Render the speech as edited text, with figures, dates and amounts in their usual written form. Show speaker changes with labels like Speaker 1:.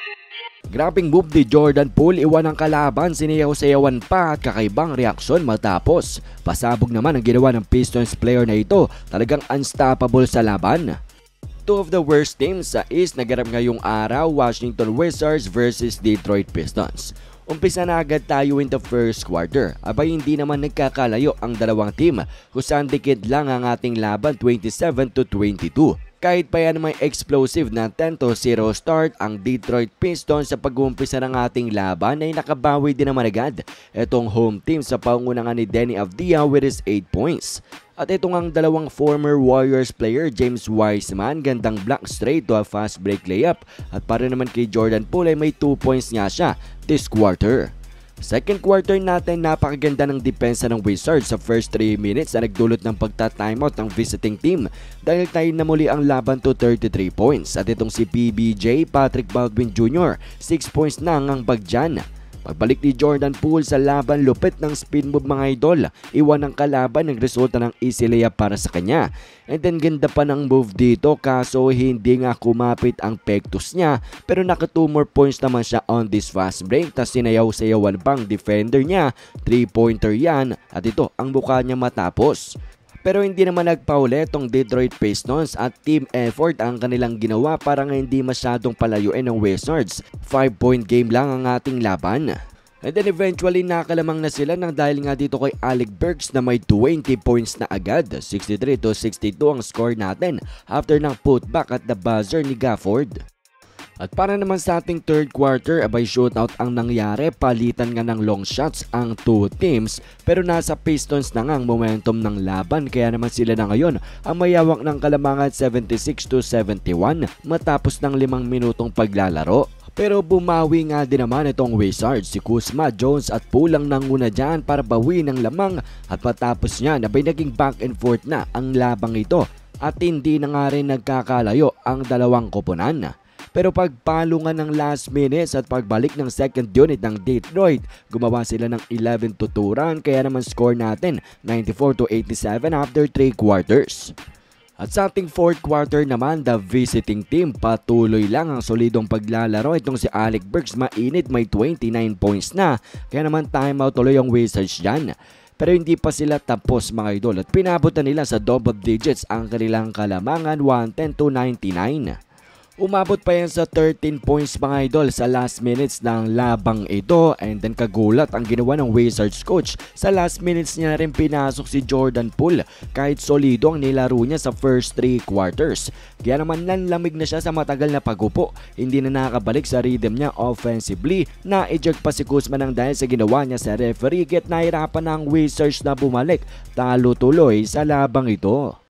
Speaker 1: Grabing move ni Jordan Poole, iwan ang kalaban, siniyaw-sayawan pa at kakaibang reaksyon matapos. Pasabog naman ang ginawa ng Pistons player na ito, talagang unstoppable sa laban. Two of the worst teams sa East naganap ngayong araw, Washington Wizards versus Detroit Pistons. Umpisa na agad tayo in the first quarter. Abay hindi naman nagkakalayo ang dalawang team kung saan dikit lang ang ating laban 27-22. Kahit pa yan may explosive na 10-0 start ang Detroit Pistons sa pag-uumpisa ng ating laban ay nakabawi din naman agad itong home team sa pangunangan ni Deni Avdija with his 8 points. At itong ang dalawang former Warriors player James Wiseman, gandang block straight to a fast break layup at para naman kay Jordan Poole ay may 2 points nga siya this quarter. Second quarter natin, napakaganda ng depensa ng Wizards sa first 3 minutes na nagdulot ng pagta-timeout ng visiting team dahil tayo na muli ang laban to 33 points. At itong si PBJ, Patrick Baldwin Jr., 6 points na ang bagdyan. Pagbalik ni Jordan Poole sa laban, lupit ng spin move mga idol. Iwan ng kalaban ng resulta ng easy layup para sa kanya. And then ganda pa ng move dito kaso hindi nga kumapit ang pectus niya. Pero naka 2 more points naman siya on this fast break. Tas sinayaw-sayawan pang defender niya. 3-pointer yan at ito ang mukha niya matapos. Pero hindi naman nagpauli itong Detroit Pistons at team effort ang kanilang ginawa para nga hindi masyadong palayuin ng Wizards. 5-point game lang ang ating laban. And then eventually nakalamang na sila nang dahil nga dito kay Alec Burks na may 20 points na agad. 63-62 ang score natin after ng putback at the buzzer ni Gafford. At para naman sa ating third quarter, abay shootout ang nangyari, palitan nga ng long shots ang two teams pero nasa Pistons na nga ang momentum ng laban kaya naman sila na ngayon ang mayawak ng kalamangan 76-71 matapos ng 5 minutong paglalaro. Pero bumawi nga din naman itong Wizards, si Kuzma, Jones at Poole ang nanguna dyan para bawi ng lamang at matapos niya abay naging back and forth na ang labang ito at hindi na nga rin nagkakalayo ang dalawang koponan. Pero pagpalo nga ng last minutes at pagbalik ng second unit ng Detroit, gumawa sila ng 11-2 run kaya naman score natin 94-87 after 3 quarters. At sa ating fourth quarter naman, the visiting team patuloy lang ang solidong paglalaro. Itong si Alec Burks mainit, may 29 points na kaya naman timeout tuloy ang Wizards dyan. Pero hindi pa sila tapos mga idol at pinabutan nila sa double digits ang kanilang kalamangan 110-99. Umabot pa yan sa 13 points mga idol sa last minutes ng labang ito and then kagulat ang ginawa ng Wizards coach. Sa last minutes niya rin pinasok si Jordan Poole kahit solido ang nilaro niya sa first 3 quarters. Kaya naman nanlamig na siya sa matagal na pagupo. Hindi na nakabalik sa rhythm niya offensively. Na-eject pa si Kuzma ng dahil sa ginawa niya sa referee. Nahirapan na ang Wizards na bumalik. Talo tuloy sa labang ito.